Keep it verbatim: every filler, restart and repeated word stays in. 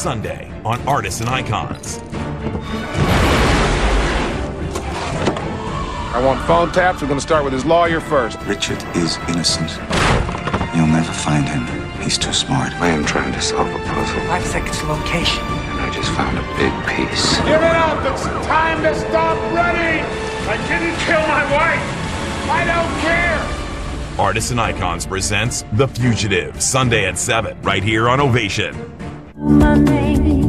Sunday on Artists and Icons. I want phone taps. We're going to start with his lawyer first. Richard is innocent. You'll never find him. He's too smart. I am trying to solve a puzzle. Five seconds location. And I just found a big piece. Give it up! It's time to stop running! I didn't kill my wife! I don't care! Artists and Icons presents The Fugitive, Sunday at seven, right here on Ovation. My name.